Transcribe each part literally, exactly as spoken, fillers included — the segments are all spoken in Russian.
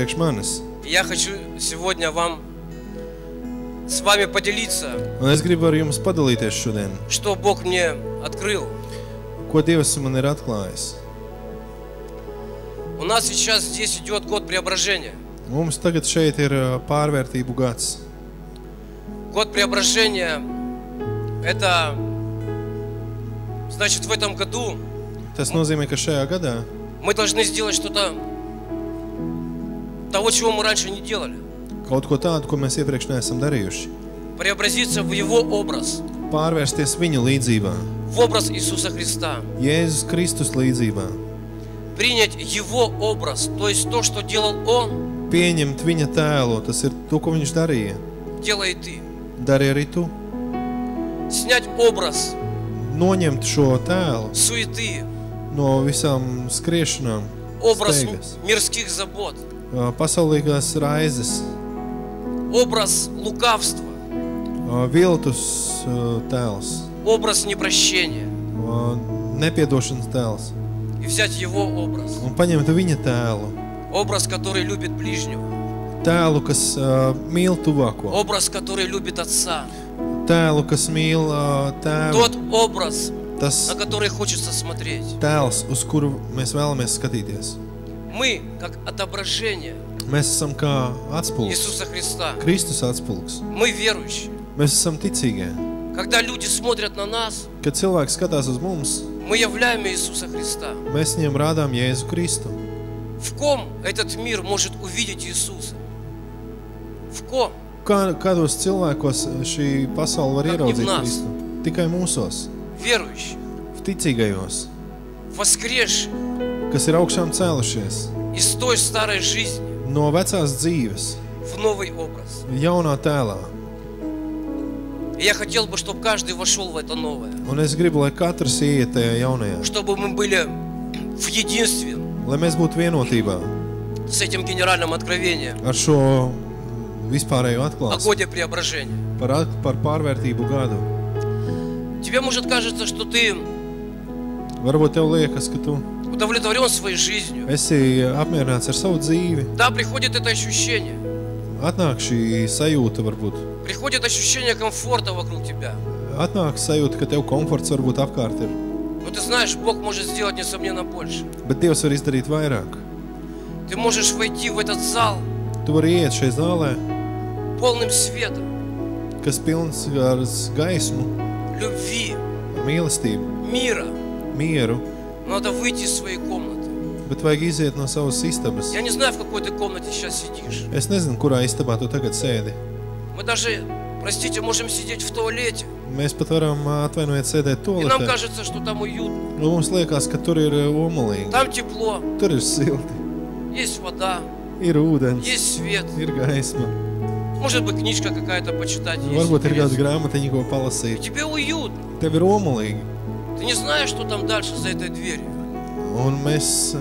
priekš manis. Я хочу сегодня вам с вами поделиться, Un es gribu ar jums padalīties šodien, что Бог мне открыл. ko Dievs man ir atklājis. У нас сейчас здесь идет год преображения. Mums tagad šeit ir pārvērtību gads. Год преображения – это, значит, в этом году Tas nozīmē, ka šajā gadā мы должны сделать что-то того, чего мы раньше не делали. kaut ko tādu, ko mēs iepriekš neesam darījuši. Преобразиться в Его образ, Pārvērsties Viņa līdzībā, в образ Иисуса Христа. Jēzus Kristus līdzībā. Принять Его образ, то есть то, что делал Он, Pieņemt Viņa tēlu, tas ir to, ko Viņš darīja. делай и ты. Dari arī tu. Снять образ Noņemt šo tēlu суеты, no visām skriešanām, образ steigas, мирских забот, pasaulīgās raizes, образ лукавства, viltus tēls, образ непрощения nepiedošanas tēls. и взять Его образ, Un paņemt Viņa tēlu, образ, который любит ближнего, tēlu, kas uh, mīl tuvāko, образ, который любит Отца, tēlu, kas mīl uh, tēvu, тот образ, tas на который хочется смотреть. tēls, uz kuru mēs vēlamies skatīties. Мы, как отображение Mēs esam kā atspulgs, Иисуса Христа, Kristus atspulgs. мы верующие. Mēs esam ticīgie. Когда люди смотрят на нас, Kad cilvēks skatās uz mums, мы являем Иисуса Христа. mēs viņiem rādām Jēzu Kristu. В ком этот мир может увидеть Иисуса? В ком? Kā, kādos cilvēkos šī pasaule var Как ieraudzīt не в нас. Kristu? Tikai mūsos, Верующие, v ticīgajos, воскресшие kas ir augšām cēlušies из той старой жизни no vecās dzīves, в новый образ. jaunā tēlā. И я хотел бы, чтобы каждый вошел в это новое. Un es gribu, lai katrs ieiet tajā jaunajā, Чтобы мы были в единстве lai mēs būtu vienotībā с этим генеральным откровением ar šo vispārējo о atklāsmi годе преображения. par, at- par pārvērtību gadu. Тебе может кажется, что ты Varbūt tev liekas, ka tu удовлетворен своей жизнью. esi apmierināts ar savu dzīvi. Да, приходит это ощущение. Atnāk šī sajūta varbūt. Приходит ощущение комфорта вокруг тебя. Atnāk sajūta, ka tev komforts varbūt apkārt ir. Но ты знаешь, Бог может сделать, несомненно, больше. Bet Dievs var izdarīt vairāk. Ты можешь войти в этот зал Tu vari iet šai zālē, полным светом, kas pilns ar gaismu, любви, mīlestību, мира. mieru, Но надо выйти из своей комнаты. bet vajag iziet no savas istabas. Я не знаю, в какой ты комнате сейчас сидишь. Es nezinu, kurā istabā tu tagad sēdi. Мы даже, простите, можем сидеть в туалете. Mēs pat varam atvainojiet sēdēt И нам toaletē. кажется, что там уютно. Nu, mums liekas, ka tur ir omulīgi, Там тепло, tur ir silti, есть вода, ir ūdens, есть свет. ir gaisma. Может быть, книжка какая-то почитать есть. Varbūt ir kāda интересно. grāmatiņa, ko И palasīt. тебе уютно. Tev ir omulīgi. Ты не знаешь, что там дальше за этой дверью. Un mēs,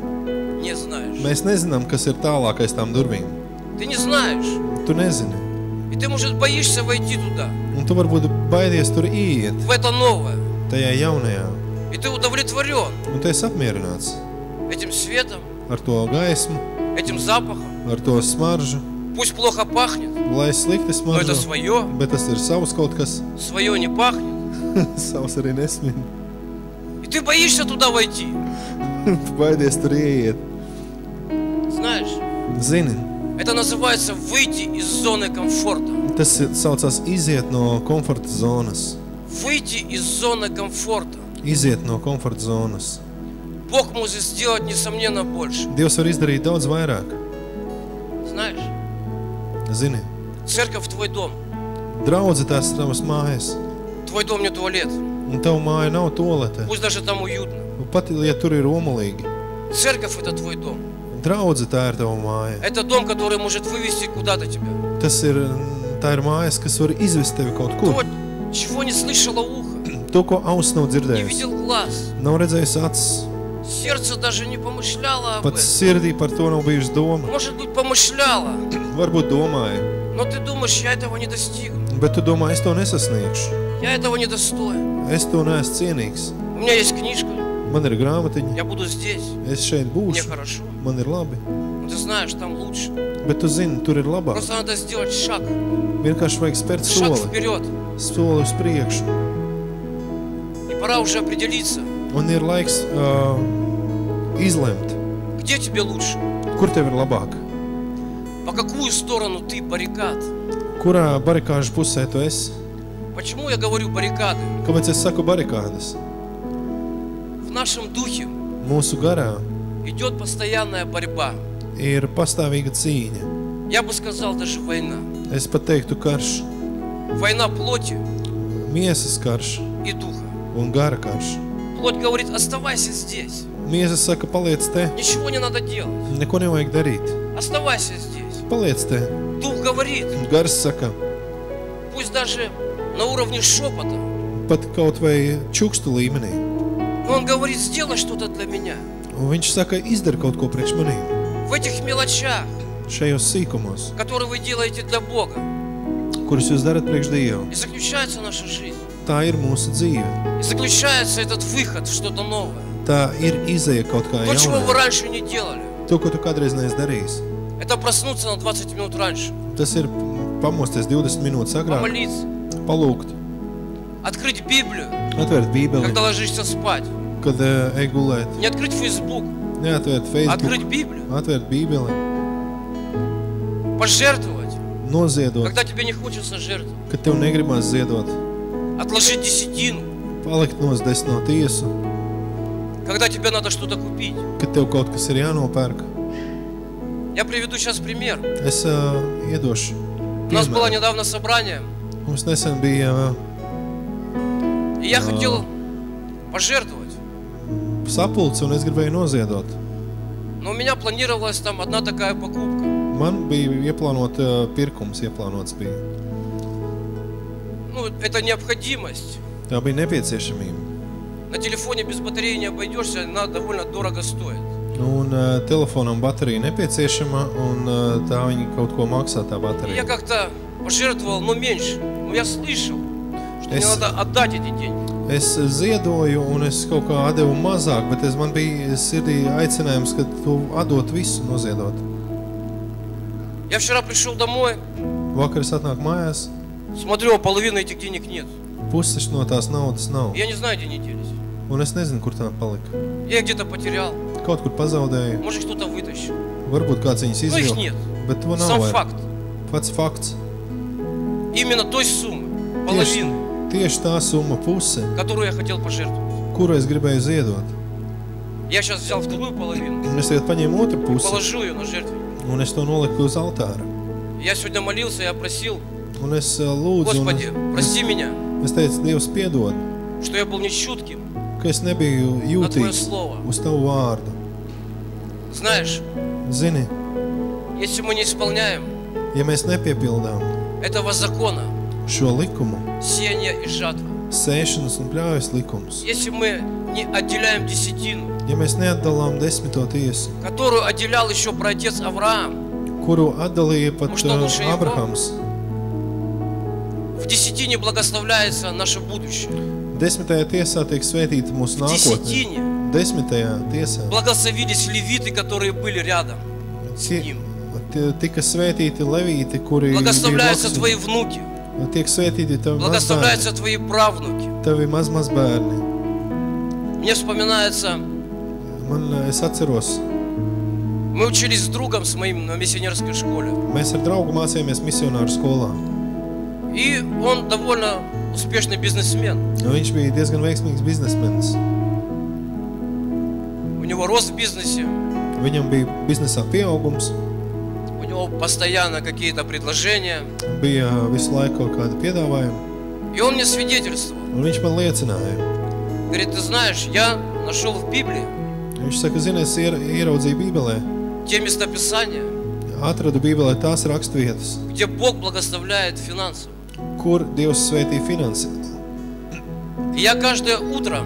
Не знаешь. mēs nezinām, kas ir tālākais tām durvīm. Ты не знаешь. Tu nezini. И ты, может, боишься войти туда, Un tu varbūt baidies tur iet, в это новое. tajā jaunajā. И ты удовлетворен Un tu esi apmierināts этим светом, ar to gaismu, этим запахом. ar to smaržu. Пусть плохо пахнет, Lai slikti но это smaržo, свое. bet tas ir savs kaut kas. Свое не пахнет. Savs arī nesmin. И ты боишься туда войти. Tu baidies tur iet. Знаешь, Zini, это называется выйти из зоны комфорта. tas ir- saucās iziet no komforta zonas. Выйти из зоны комфорта. Iziet no komforta zonas. Бог может сделать, несомненно, больше. Dievs var izdarīt daudz vairāk. Знаешь, Zini, церковь твой дом. draudze tās tavas mājas. Твой дом не туалет. Un tavu māja nav toalete. Пусть даже там уютно. Pat, ja tur ir omulīgi. Церковь это твой дом. Draudze tā ir tava māja. Это дом, который может вывести куда-то тебя. Tas ir, tā ir mājas, kas var izvest tevi kaut kur. То, чего не слышало ухо, To, ko auss nav не dzirdējis. видел глаз. Nav redzējis acis. Сердце даже не помышляло об Pat этом. sirdī par to nav bijuši doma. Может быть, помышляло. Varbūt domāju, Но ты думаешь, я этого не достигну. bet tu domā, es to nesasniegšu. Я этого не достоин. Es to neesmu cienīgs. У меня есть книжка. Man ir grāmatiņa. Я буду здесь. Es šeit Мне būšu. хорошо. Man ir labi. Но ты знаешь, там лучше. Bet tu zini, tur ir labāk. Просто надо сделать шаг. Vienkārši vajag spērt Шаг soli, вперед. soli uz priekšu. И пора уже определиться, Un ir laiks uh, izlemt, где тебе лучше. kur tev ir labāk. По какую сторону ты баррикад? Kurā barikāžu pusē tu esi? Почему я говорю баррикады? Kāpēc es saku barikādas? В нашем духе Mūsu garā идет постоянная борьба. ir pastāvīga cīņa. Я бы сказал, даже война. Es pat teiktu karš, Война плоти miesas karš и духа. un gara karš. Плоть говорит, оставайся здесь. Miesa saka, paliec te, Ничего не надо делать. neko nevajag darīt. Оставайся здесь. Paliec te. Дух говорит, Un gars saka, пусть даже на уровне шепота, pat kaut vai čukstu līmenī. но он говорит, сделай что-то для меня. Un viņš saka, izdara kaut ko priekš manīm. В этих мелочах, Šajos sīkumos, которые вы делаете для Бога, kurus jūs darat priekš Dievu. и заключается наша жизнь. Tā ir mūsu dzīve. И заключается этот выход в что-то новое. Tā ir izeja kaut kā То, чего вы jaunā. раньше не делали. To, ko tu kādreiz neesi darījis. Это проснуться на двадцать минут раньше, Tas ir pamosties divdesmit minūtes agrāk, помолиться, palūgt, открыть Библию, atvērt bībeli, когда ложишься спать. kad uh, ej gulēt. Не открыть Facebook, Neatvērt открыть Facebook, Библию. atvērt bībeli, Пожертвовать, noziedot, когда тебе не хочется жертвовать. kad tev negribās ziedot, Отложить десятину, palikt nos desmit no tiesu, когда тебе надо что-то купить. kad tev kaut kas ir jānopērk. Я приведу сейчас пример. Es uh, iedošu У нас было piemēru. недавно собрание, Mums nesen bija и я хотел пожертвовать. uh, sapulce, un es gribēju noziedot. Но у меня планировалась там одна такая покупка. Man bija ieplānot, uh, pirkums ieplānots bija. Ну, это необходимость. Tā bija nepieciešamība. На телефоне без батареи не обойдешься, она довольно дорого стоит. Un uh, telefonam baterija nepieciešama, un uh, tā viņa kaut ko maksā, tā И я baterija. как-то пожертвовал, но меньше. Но я слышал, что мне Es- надо отдать эти деньги. Es ziedoju, un es kaut kā atdevu mazāk, bet es, man bija sirdī aicinājums, ka tu atdot visu, noziedot. Я вчера пришел домой, Vakar es atnāku mājās, смотрю, половины этих денег нет. puses no tās naudas nav, Я не знаю, где они делись. un es nezinu, kur tā palika. Я их где-то потерял. Kaut kur pazaudēju, Может, кто-то вытащил. varbūt kāds viņus Но их izvilka, нет. bet to nav Сам vairs. факт. Pats fakts. Именно той суммы, Tieši, половины, tieši tā summa puse, которую я хотел пожертвовать. kuru es gribēju ziedot. Я сейчас взял вторую половину, Un es tagad paņēmu otru pusi, положу ее на жертвенник. un es to noliku uz altāra. Я сегодня молился, я просил, Un es uh, lūdzu, un Господи, es, прости меня, es teicu, Dievs piedod, что я был нечутким ka es nebiju на Твое jūtīgs Слово. uz tavu vārdu. Знаешь, Zini, если мы не исполняем ja mēs nepiepildām этого закона, šo likumu, сеяния и жатвы, sēšanas un pļaujas likumus, если мы не отделяем десятину, ja mēs neatdalām desmito tiesu, которую отделял еще праотец Авраам, kuru atdalīja pat Mums nav uh, лучше его. Abrahams, в десятине благословляется наше будущее. desmitajā tiesā tiek svētīta mūsu В nākotne. десятине Desmitajā tiesā благословились левиты, которые были рядом с tie, ним. tie, tika svētīti levīti, kuri bija Благословляются blakus твои внуки, viņam. Tiek svētīti tavi mazbērni, благословляются твои правнуки. tavi mazmazbērni. Мне вспоминается, Man, uh, es atceros, мы учились с другом с моим на миссионерской школе. mēs ar draugu mācījāmies misionāru skolā. И он довольно успешный бизнесмен. Un viņš bija diezgan veiksmīgs biznesmenis. У него рост в бизнесе, Viņam bija biznesā pieaugums, у него постоянно какие-то предложения. bija visu laiku kaut kāda piedāvājuma, И он мне свидетельствовал. un viņš man liecināja. Говорит, ты знаешь, я нашел в Библии Viņš saka, zini, es ier- ieraudzīju Bībelē, те местописания, atradu Bībelē tās rakstvietas, где Бог благословляет финансово. kur Dievs svētī finansi. И я каждое утро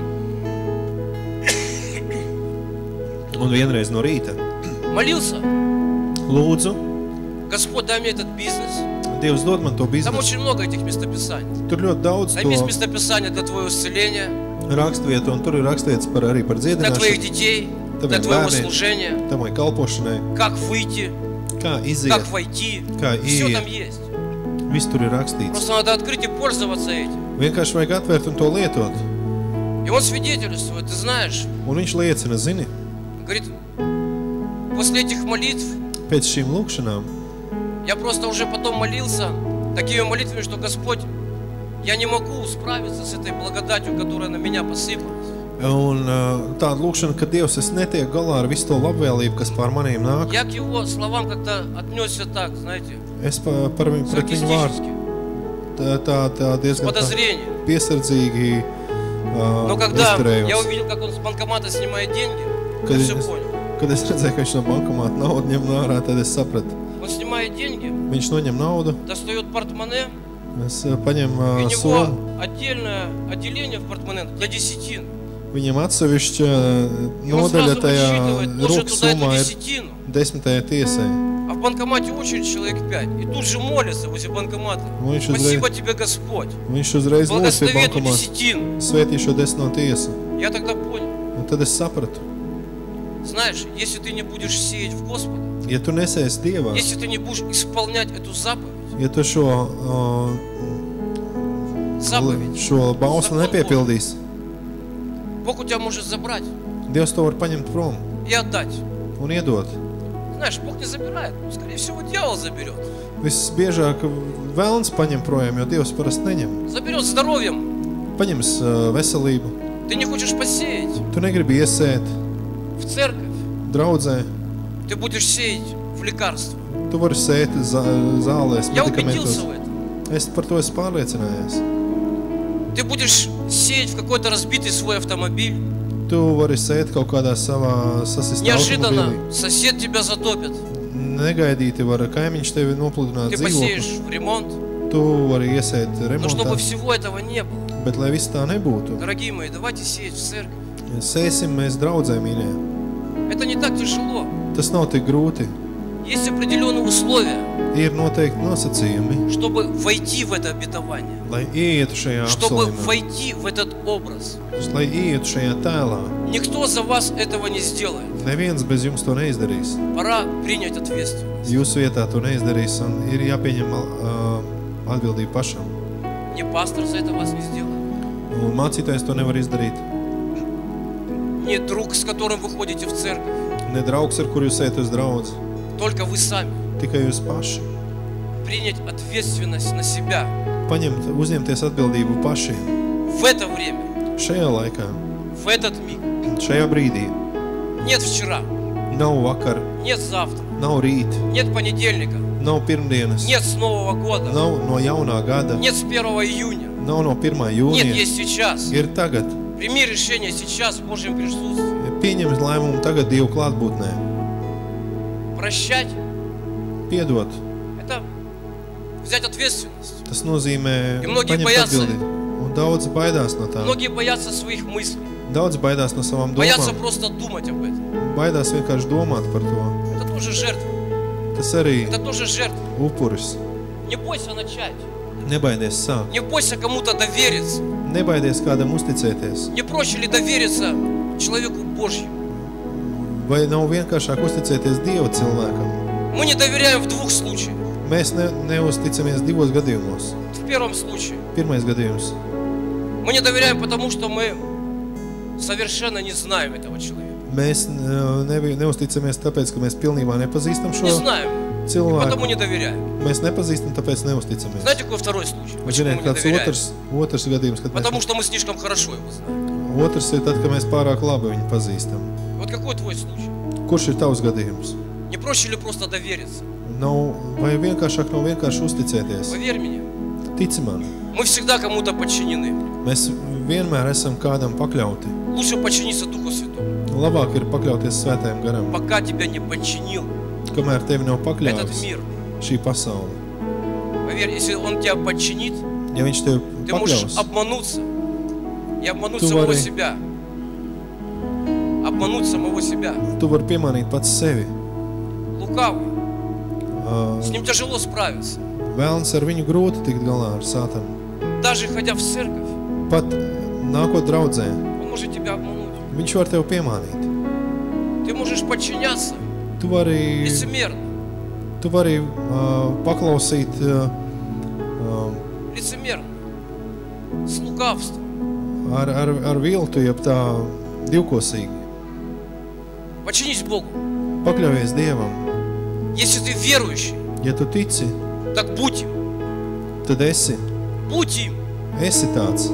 Un vienreiz no rīta молился, lūdzu, Господь, дай мне этот бизнес. Dievs dod man to Там biznesu. очень много этих местописаний. Tur ļoti daudz Там есть to местописание для твоего исцеления, rakstvietu, un tur ir rakstīts par arī par для твоих dziedināšanu, детей, для taviem твоего bērniem, служения, tavai kalpošanai, как выйти, kā iziet, как войти. kā Все там ieiet. есть. Viss tur ir rakstīts. Просто надо открыть и пользоваться этим. Vienkārši vajag atvērt un to lietot. И он свидетельствует, ты знаешь, Un viņš liecina, zini, говорит, после этих молитв pēc šīm lūkšanām я просто уже потом молился такими молитвами, что Господь, я не могу справиться с этой благодатью, которая на меня посыпалась. un uh, tāda lūkšana, ka Dievs, es netieku galā ar visu to labvēlību, kas pār manīm nāk. Я к его словам как-то отнесся так, знаете, Es pa, par viņu pret viņu vārdu саркастически, tā, tā, tā с diezgan tā подозрением. piesardzīgi uh, Но когда я izturējos. увидел, как он с банкомата снимает деньги, Kad я es, все понял. kad es redzēju, ka viņš no bankomāta naudu ņem ārā, tad es sapratu. Он снимает деньги, Viņš noņem naudu, достает портмоне, es uh, paņem и у uh, него somu, отдельное отделение в портмоне для десятин. viņam atsevišķa uh, И он nodaļa сразу tajā высчитывает, ложит rokas туда эту summā ir десятину. desmitajai tiesai. А в банкомате очередь человек пять. И тут же молятся возле банкомата. Un viņš uzreiz, Спасибо тебе, Господь. viņš uzreiz lūdz pie Благослови эту bankomāta, десятину. svētī šo desmito tiesu. Я тогда понял. Un tad es sapratu, Знаешь, если ты не будешь сеять в Господа, ja tu nesēsi Dievā, если ты не будешь исполнять эту заповедь, ja tu šo, uh, заповедь, šo bauslu nepiepildīsi, Бог у тебя может забрать Dievs to var paņemt prom и отдать. un iedot. Знаешь, Бог не забирает. Ну, скорее всего, дьявол заберет. Visbiežāk vēlns paņem projām, jo Dievs parasti neņem. Заберет здоровьем. Paņems uh, veselību. Ты не хочешь посеять Tu negribi iesēt в церковь. draudzē. Ты будешь сеять в лекарства. Tu vari sēt zā, zālēs, Я убедился medikamentos. в этом. Es par to esmu pārliecinājies. Ты будешь сеять в какой-то разбитый свой автомобиль. Tu vari sēt kaut kādā savā sasistā automobilī. Неожиданно сосед тебя затопит. Negaidīti var kaimiņš tevi nopludināt Ты dzīvokli. посеешь в ремонт. Tu vari iesēt Но чтобы remontā, всего этого не было, bet lai viss tā nebūtu. дорогие мои, давайте сеять в церковь. Sēsim mēs draudzē, mīļie. Это не так тяжело. Tas nav tik grūti. Есть определенные условия, Ir noteikti nosacījumi, чтобы войти в это обетование, lai ietu šajā чтобы apsolījumā, войти в этот образ. lai ietu šajā tēlā. Никто за вас этого не сделает. Neviens bez jums to neizdarīs. Пора принять ответственность. Jūsu vietā to neizdarīs un ir jāpieņem uh, atbildību pašam. Ни пастор за это вас не сделает, Un mācītājs to nevar izdarīt. ни друг, с которым вы ходите в церковь. Ne draugs, ar kuru jūs ejat uz draudzi. Только вы сами. Tikai jūs paši. Принять ответственность на себя Paņemt, uzņemties atbildību pašiem. в это время, Šajā laikā, в этот миг. šajā brīdī. Нет вчера, Nav vakar, нет завтра, nav rīt, нет понедельника, nav pirmdienas, нет с Нового года, nav no jaunā gada, нет с первого июня. nav no pirmā Нет, jūnija. есть сейчас. Ir tagad. Прими решение сейчас в Божьем присутствии. Pieņem lēmumu tagad Dievu klātbūtnē. Прощать Piedot. – это взять ответственность. Tas nozīmē И многие paņemt боятся atbildību. Un daudz baidās no tā. Многие боятся своих мыслей, Daudz baidās no savām боятся domām. просто думать об этом. Baidās vienkārši domāt par to. Это тоже жертва, Tas arī это тоже жертва. upuris. Не бойся начать, Nebaidies sākt. не бойся кому-то довериться. Nebaidies kādam uzticēties. Не проще ли довериться человеку Божьему? Vai nav vienkāršāk uzticēties Dieva cilvēkam? Мы не доверяем в двух случаях. Mēs ne, neusticamies divos gadījumos. В первом случае Pirmais gadījums. мы не доверяем, потому что мы совершенно не знаем этого человека. Mēs ne, neusticamies tāpēc, ka mēs pilnībā nepazīstam Не šo знаем, и cilvēku. потому не доверяем. Mēs nepazīstam, tāpēc neusticamies. Знаете, какой второй случай? Un, Почему ziniet, мы не kāds доверяем? otrs, otrs gadījums, kad Потому mēs, что мы слишком хорошо его знаем. otrs ir tad, ka mēs pārāk labi viņu pazīstam. Вот какой твой случай? Kurš ir tavs gadījums? Не проще ли просто довериться? Nav, vai vienkāršāk nav vienkārši uzticēties? Поверь мне, Tici man, мы всегда кому-то подчинены. mēs vienmēr esam kādam pakļauti. Лучше подчиниться Духу Святому. Labāk ir pakļauties svētajam garam, Пока тебя не подчинил kamēr tevi nav этот pakļauts мир. šī pasaule. Поверь, если Он тебя подчинит, Ja viņš tevi ты можешь pakļaus, обмануться и обмануть Tu самого vari- себя. Обмануть самого себя. tu vari piemānīt pats sevi. Лукавый. Uh, С ним тяжело справиться. Vēlns ar viņu grūti tikt galā ar sātanu. Даже ходя в церковь, Pat nākot draudzē, он может тебя обмануть. viņš var tevi piemānīt. Ты можешь подчиняться Tu vari, лицемерно. tu vari uh, paklausīt uh, uh, Лицемерно. С лукавством. ar, ar, ar viltu, jeb tā divkosīgi. Подчинись Богу. Pakļaujies Dievam. Если ты верующий, Ja tu tici, так будь им. tad esi, Будь им. esi tāds.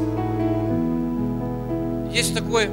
Есть такой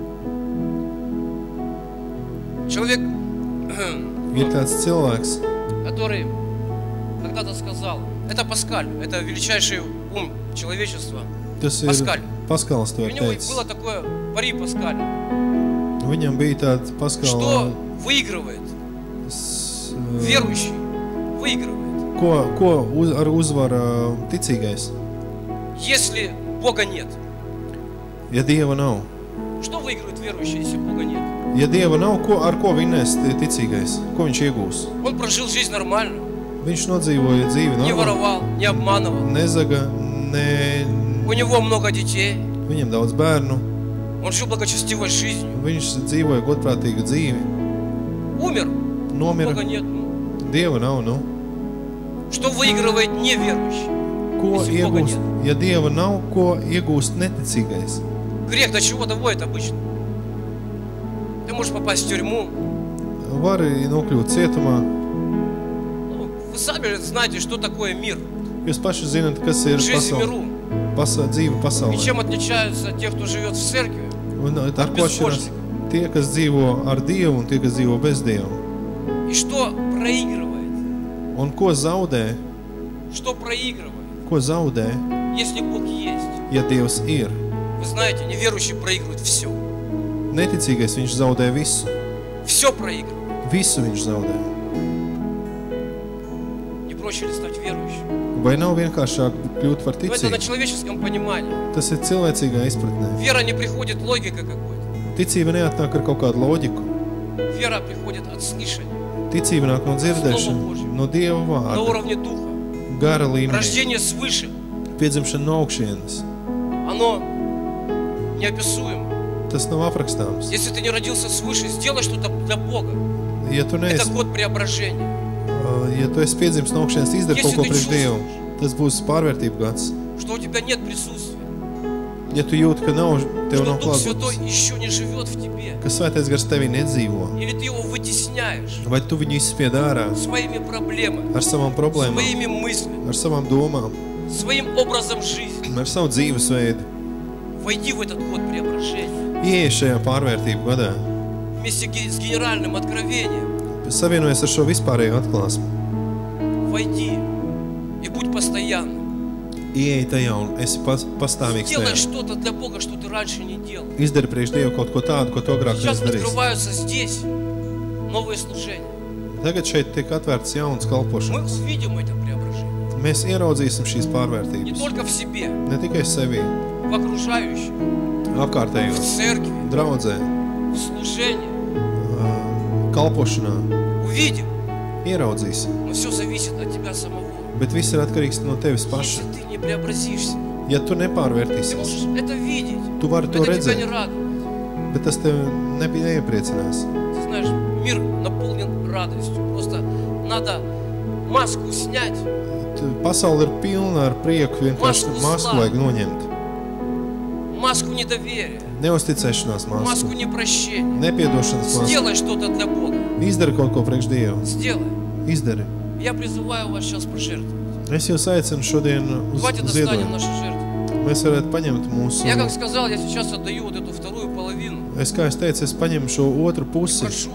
человек, Ir tāds cilvēks, который когда-то сказал, это Паскаль, это величайший ум человечества. tas ir Paskal. Paskals to У ir него teicis. было такое пари Паскаля. Viņam bija tāds Paskala, Что выигрывает? s- Верующий выигрывает. ko, ko uz, ar uzvara ticīgais. Если Бога нет. Ja Dieva nav, Что выигрывает верующий, если Бога нет? ja Dieva nav, ko, ar ko vinnēs ticīgais? Ko viņš iegūs? Он прожил жизнь нормально. Viņš nodzīvoja dzīvi Не normāli, воровал, не обманывал. nezaga, ne, У него много детей. viņam daudz bērnu, Он жил благочестивой жизнью. viņš dzīvoja godprātīgu dzīvi, Умер. nomira, Бога нет. Dieva nav, nu. Что выигрывает неверующий? Ko Если Бога iegūst, нет. ja Dieva nav, ko iegūst neticīgais? Грех до чего доводит обычно? Ты можешь попасть в тюрьму. Vari nokļūt cietumā. Ну, вы сами знаете, что такое мир. Jūs paši zināt, kas ir Жизнь в pasaule, миру. pasa, dzīve И pasaulē. чем отличаются те, кто живет в церкви? Un ar ko atšķirās tie, kas dzīvo ar Dievu un tie, kas dzīvo bez Dieva? И что проигрывает? Un ko zaudē, Что проигрывает? ko zaudē, Если Бог есть. ja Dievs ir? Вы знаете, неверующий проигрывает все. Neticīgais viņš zaudē visu. Все проигрывает. Visu viņš zaudē. Не проще ли стать верующим? Vai nav vienkāršāk kļūt par Но это на ticīgu? человеческом понимании. Tas ir cilvēcīgā izpratnē. Вера не приходит логикой какой-то. Ticība neatnāk ar kaut kādu loģiku. Вера приходит от слышания. Ticība nāk no dzirdēšana, no Dieva На vārda, уровне духа. gara līmenī, Рождение свыше. piedzimšana no augšienes. Оно неописуемо. Tas nav aprakstāms. Если ты не родился свыше, сделай что-то для Бога. Ja tu Это neesi, год преображения. ja tu esi piedzimis no augšienes, izdari Если kaut ko ты priekš Dievu. чувствуешь, Tas būs pārvērtību gads. что у тебя нет присутствия, Ja tu jūti, ka nav, tev что nav Дух Святой klātbūtnes, еще не живет в тебе, ka svētais gars tevī nedzīvo, или ты его вытесняешь vai tu viņu izspied ārā своими проблемами, ar savām problēmām, своими мыслями, ar savām domām, своим образом жизни, ar savu dzīvesveidu, войди в этот год преображения ieej šajā pārvērtību gadā, вместе ге- с генеральным откровением. savienojies ar šo vispārējo atklāsmu, Войди и будь постоянным. ieej tajā un esi pas, pastāvīgs Делай tajā. что-то для Бога, что ты раньше не делал. Izdari priekš Dievu kaut ko tādu, ko tu agrāk Сейчас neesi darījis. открываются здесь новые служения. Tagad šeit tiek atvērts jauns Мы kalpošanas. увидим это преображение. Mēs ieraudzīsim šīs Не pārvērtības. только в себе, Ne tikai sevī, в окружающих, в apkārtējos, церкви, draudzē, в служении. kalpošanā. Увидим. Ieraudzīsim. Но все зависит от тебя самого. Bet viss ir atkarīgs no tevis Если paša. ты не преобразишься, Ja tu ты nepārvērtīsies, можешь это видеть. tu vari to Это тебя не redzēt, радует. bet tas tev nebija neiepriecinās. Ты знаешь, мир наполнен радостью. Просто надо маску снять. Tu- Pasaule ir pilna ar prieku, vienkārši Masku masku slāni. vajag noņemt. Маску недоверия, Neusticēšanās маску masku, непрощения. nepiedošanas masku. Сделай что-то для Бога. Izdari kaut ko priekš Dievu. Сделай. Izdari. Я призываю вас сейчас пожертвовать. Es jūs aicinu šodien uz Давайте достанем ziedojumu. наши жертвы. Mēs varētu paņemt mūsu... Я, как сказал, я сейчас отдаю вот эту вторую половину. Es, kā es teicu, es paņemu šo otru pusi. Прошу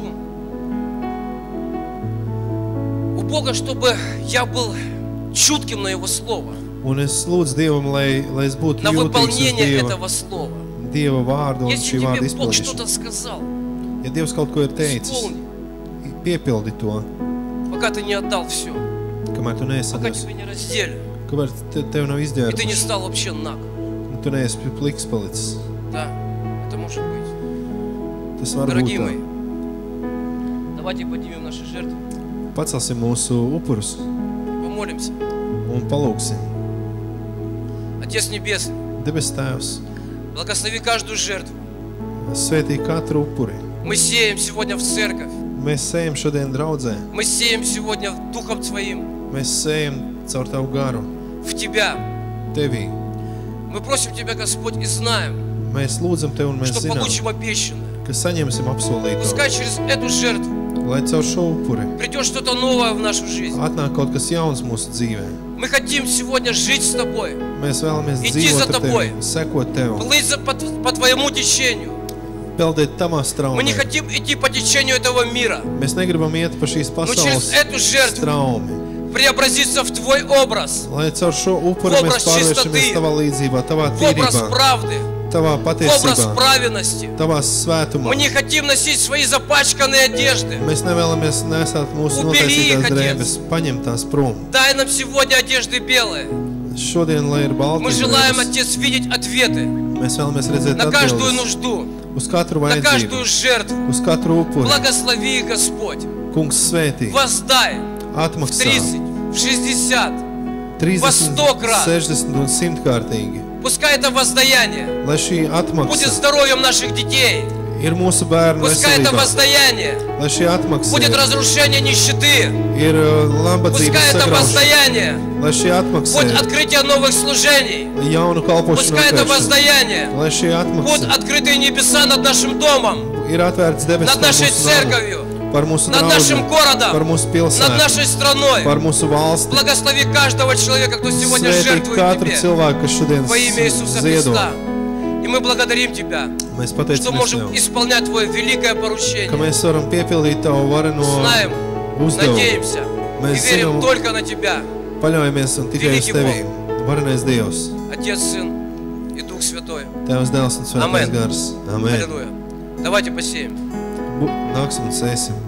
у Бога, чтобы я был чутким на Его Слово, Un es lūdzu Dievam, lai, lai es būtu на jūtīgs uz выполнение Dieva, этого Слова. Dieva vārdu un Если šī vārda тебе Бог izpildīšanu. что-то сказал, Ja Dievs kaut ko ir teicis, исполни, piepildi to, пока ты не отдал все, kamēr tu neesi пока Dievs. тебя не раздели, Kamēr te, tev nav и ты не izģērbis, стал вообще наг. un tu neesi pliks palicis. Да, это может быть. Tas var būt Дорогие tā. мои, давайте поднимем наши жертвы Pacelsim mūsu upurus и помолимся. un palūksim. Отец Небесный, Debes Tēvs, благослови каждую жертву. svētī katru upuri. Мы сеем сегодня в церковь. Mēs sējam šodien draudzē. Мы сеем сегодня Духом Твоим. Mēs sējam caur Tavu garu. В Тебя. Tevī. Мы просим Тебя, Господь, и знаем, Mēs lūdzam Tev un mēs что zinām, получим обещанное. ka saņemsim apsolīto. Пускай через эту жертву Lai caur šo upuri придет что-то новое в нашу жизнь. atnāk kaut kas jauns mūsu dzīvē. Мы хотим сегодня жить с Тобой, Mēs vēlamies Идти за dzīvot ar Тобой. Tevi, sekot Tev, плыть за- по, по Твоему течению. peldēt Tavā Мы не straumē. хотим идти по течению этого мира, Mēs negribam iet pa šīs но через pasaules эту жертву straumi. преобразиться в Твой образ, Lai caur šo upuri В mēs образ чистоты. pārvēršamies Tavā līdzībā, Tavā в образ tīrībā, правды, Tavā в образ patiesībā, праведности. Tavā svētumā. Мы не хотим носить свои запачканные одежды. Mēs nevēlamies nesāt mūsu Ubili notaisītās их, drēbes, paņemt tās prom. Дай нам сегодня одежды белые. Šodien, lai ir balti Мы желаем, drēbes, Отец, видеть ответы mēs vēlamies redzēt на каждую atbildes нужду, uz katru на vajadzību, каждую жертву. uz katru upuri. Благослови их, Господь. Kungs svētī, Воздай в atmaksā тридцать, в шестьдесят. trīsdesmit, sto krāt. sešdesmit un simt kārtīgi. Пускай это воздаяние Lai šī будет atmaksa здоровьем наших детей. ir mūsu bērnu Пускай это veselībā, воздаяние lai šī atmaksa будет ir, разрушение нищеты. ir uh, lambadzības Пускай это sagraušana, воздаяние lai šī atmaksa будет ir открытие новых служений. jaunu kalpošanu Пускай это atvēršana, воздаяние lai šī будут atmaksa открытые небеса над нашим домом, ir atvērts debesis над par нашей mūsu namu, церковью, par mūsu над нашим draugu, городом, par mūsu над pilsētu, нашей страной. par mūsu valsti. Благослови каждого человека, кто сегодня Svētī жертвует katru Тебе cilvēku, kas šodien во имя Иисуса ziedo. Христа. И мы благодарим Тебя, Mēs что pateicamies можем Tev, исполнять Твое великое ka поручение. mēs varam piepildīt Tavu vareno Знаем, uzdevumu. надеемся и Mēs верим zinām, только на Тебя, paļaujamies un tikai uz Великий Tevi. Varenais Dievs, Отец, Сын и Дух Святой. Tevs Dēls un Svētais Amen. Gars. Amen. Аллилуйя. Давайте посеем. Bu- Nāksim un sēsim.